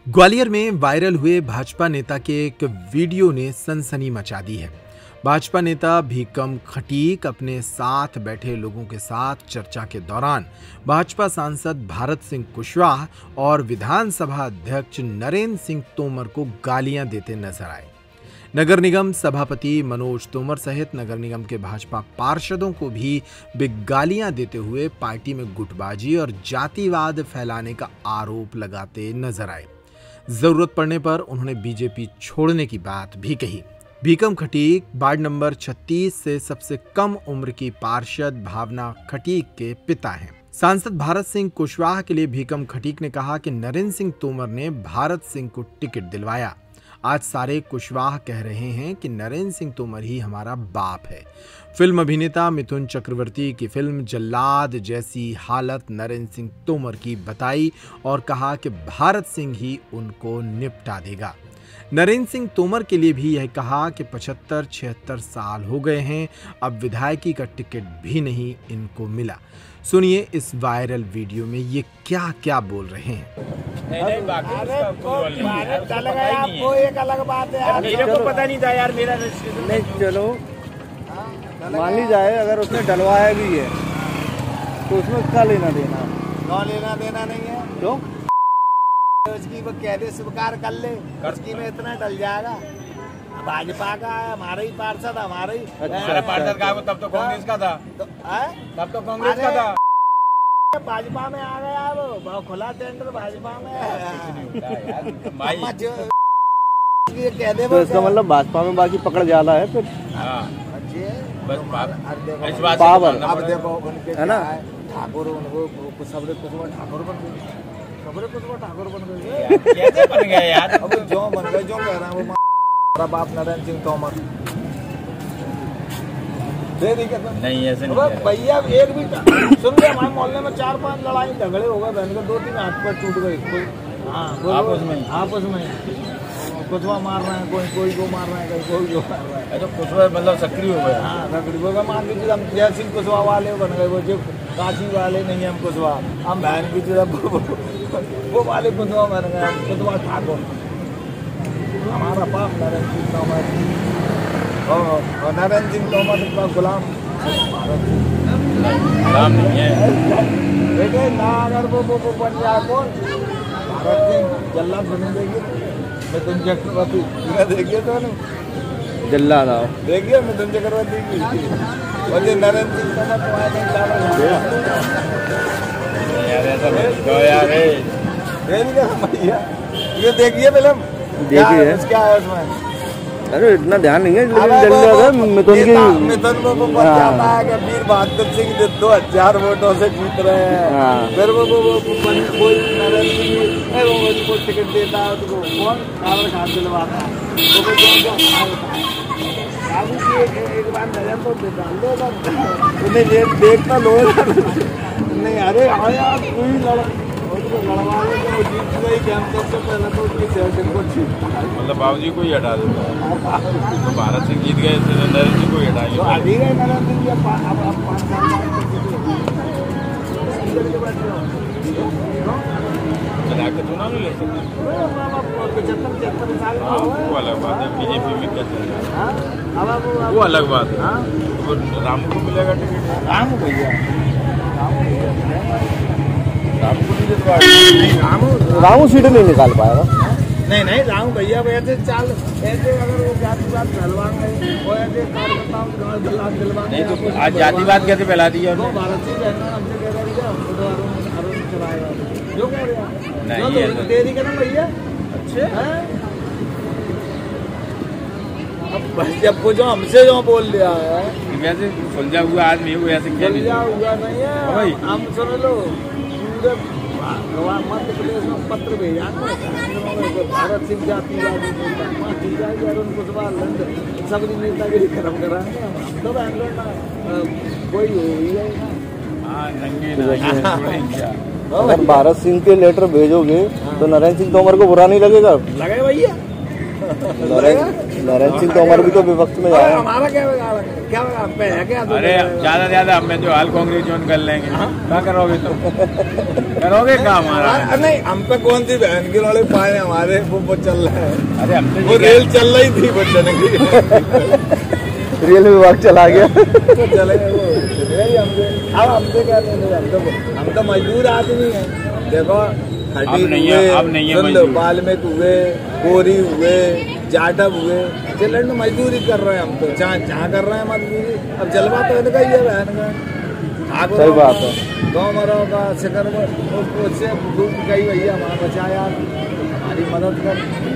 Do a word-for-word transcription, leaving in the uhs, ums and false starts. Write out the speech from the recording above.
ग्वालियर में वायरल हुए भाजपा नेता के एक वीडियो ने सनसनी मचा दी है। भाजपा नेता भीकम खटीक अपने साथ बैठे लोगों के साथ चर्चा के दौरान भाजपा सांसद भारत सिंह कुशवाहा और विधानसभा अध्यक्ष नरेंद्र सिंह तोमर को गालियां देते नजर आए। नगर निगम सभापति मनोज तोमर सहित नगर निगम के भाजपा पार्षदों को भी वे गालियां देते हुए पार्टी में गुटबाजी और जातिवाद फैलाने का आरोप लगाते नजर आए। जरूरत पड़ने पर उन्होंने बीजेपी छोड़ने की बात भी कही। भीकम खटीक वार्ड नंबर छत्तीस से सबसे कम उम्र की पार्षद भावना खटीक के पिता हैं। सांसद भारत सिंह कुशवाहा के लिए भीकम खटीक ने कहा कि नरेंद्र सिंह तोमर ने भारत सिंह को टिकट दिलवाया। आज सारे कुशवाहा कह रहे हैं कि नरेंद्र सिंह तोमर ही हमारा बाप है। फिल्म अभिनेता मिथुन चक्रवर्ती की फिल्म जल्लाद जैसी हालत नरेंद्र सिंह तोमर की बताई और कहा कि भारत सिंह ही उनको निपटा देगा। नरेंद्र सिंह तोमर के लिए भी यह कहा कि पचहत्तर छिहत्तर साल हो गए हैं, अब विधायकी का टिकट भी नहीं इनको मिला। सुनिए इस वायरल वीडियो में ये क्या क्या बोल रहे हैं। नहीं नहीं बाकी आपको एक अलग बात है, मेरे को पता नहीं था यार। मेरा नहीं चलो मान ली जाए अगर उसने डलवाया भी है तो उसमें क्या लेना देना? कौन लेना देना नहीं है क्यों? उसकी वो कहते स्वीकार कर ले, उसकी में इतना डल जाएगा। भाजपा का है, हमारा ही पार्षद, हमारा ही अच्छा, पार्षद का। तब तो कांग्रेस का था, तब तो कांग्रेस का था। भाजपा में आ गया वो खुला टेंडर भाजपा में। ये कह दे तो इसका मतलब भाजपा में बाकी पकड़ ज्यादा है फिर। पावर अब देखो उनके है ना, ठाकुर उनको कुछ सबरे कुछ ठाकुर बन गए, सबरे कुछ ठाकुर बन गए। कैसे बन गए यार? अब जो बन गए, जो कह रहा है वो हमारा बाप नरेंद्र सिंह तोमर। नहीं ऐसे नहीं भैया, एक भी सुन ले, हमारे मोहल्ले में चार पांच लड़ाई झगड़े हो गए, बहन के दो तीन हाथ पर टूट गए। हाँ आपस में आपस में कुछवा मार रहे हैं, कोई कोई को मार रहा है, कोई को मार रहा है। तो कुछवा मतलब सक्रिय हो गए। हाँ सक्रिय हो गए। मान लीजिए हम जय सिंह कुशवाहा वाले बन गए, वो जो काशी वाले नहीं है हम कुशवाहा, हम बहन की तरफ वो वाले कुशवाहा बन गए, हम कुशवाहा ठाकुर। हमारा बाप नरेंद्र सिंह तोमर और नरेंद्र सिंह तोमर का गुलाम भारत गुलाम नहीं है बेटे ना। अगर वो वो बन जाए कौन, भारत सिंह जल्लाद बने देगी। मिथुन चक्रवर्ती देखिए तो नहीं जल्लाद आओ देखिए मिथुन चक्रवर्ती की और ये नरेंद्र सिंह तोमर तो आए नहीं भैया। ये देखिए फिल्म, देखिए क्या है उसमें? अरे इतना ध्यान नहीं है, लेकिन जल्लाद मिथुन की मिथुन को वो बन जाता है कि वीर बहादुर सिंह दो हजार वोटों से जीत रहे हैं। फिर वो वो वो कोई नरेंद्र सिंह वो उनको टिकट देता है, उसको कौन कावर खाद दिलवाता है, वो बाबू की एक बार नजर तो डाल दो, उन्हें देखता लो नहीं। अरे आया कोई लड़ लड़वाने को जीत गई कैंपस से पहले तो उसकी सेटिंग को छीनता है, मतलब बाबूजी को ही हटा देता है। तो भारत सिंह जीत गए, नरेंद्र सिंह को ही हटा दिया। अभी गए नरेंद्र सिंह अब अब पाँच साल चला के चुनाव नहीं ले सकते। पचहत्तर पचहत्तर साल वो अलग बात है, बीजेपी में क्या चल रहा है वो अलग बात है। वो रामू को मिलेगा टिकट, रामू भैया रामू सीट नहीं निकाल पाएगा। नहीं नहीं रामू भैया ऐसे चाल ऐसे अगर वो जातिवाद फैलवाएंगे, वो ऐसे कार्यकर्ताओं को जल्लाद दिलवाएंगे। नहीं तो आज जातिवाद कैसे फैला दिया? भारत सिंह हमसे कह रहे चलाएगा जो कह रहे हैं तेरी का ना भैया। अच्छे अब जब वो जो हमसे जो बोल दिया है वैसे सुलझा हुआ आदमी हुआ, ऐसे सुलझा हुआ नहीं है। हम सुन लो, मध्य प्रदेश में पत्र भेजा भारत सिंह जातिवादी नेता सब नेतागिरी खत्म कराएंगे हम तो कोई हो। अगर भारत सिंह के लेटर भेजोगे तो नरेंद्र सिंह तोमर को बुरा नहीं लगेगा? लगे भैया नरेंद्र सिंह तोमर भी तो विपक्ष में जाए। हमारा क्या बिगाड़ क्या बिगाड़ पे है क्या? अरे ज्यादा ज्यादा हमें जो हाल कांग्रेस ज्वाइन कर लेंगे। क्या करोगे तुम? करोगे क्या हमारा? नहीं, हम पे कौन सी बहन के लड़े पाए हमारे वो वो चल रहा है। अरे हमसे वो रेल चल रही थी बच्चन की, रेल विभाग चला गया तो चले गए वो। हमसे अब हमसे क्या नहीं, हम तो हम तो मजदूर आदमी हैं। देखो हड्डी हुए, बाल्मीक हुए, कोरी हुए, जाटव हुए, चिल्लड़ में मजदूरी कर रहे हैं हम तो। जहाँ जहाँ कर रहे हैं मजदूरी। अब जलवा तो इनका ही है बहन का। सही बात है। गाँव मरो का शिकर उससे दूर गई भैया हमारा बचा यार, हमारी मदद कर।